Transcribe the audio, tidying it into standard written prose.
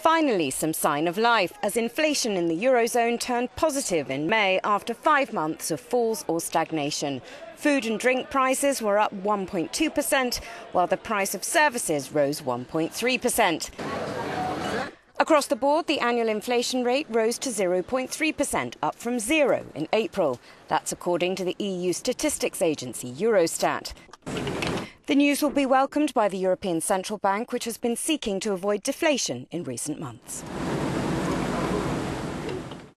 Finally, some sign of life as inflation in the eurozone turned positive in May after 5 months of falls or stagnation. Food and drink prices were up 1.2%, while the price of services rose 1.3%. Across the board, the annual inflation rate rose to 0.3%, up from 0 in April. That's according to the EU statistics agency Eurostat. The news will be welcomed by the European Central Bank, which has been seeking to avoid deflation in recent months.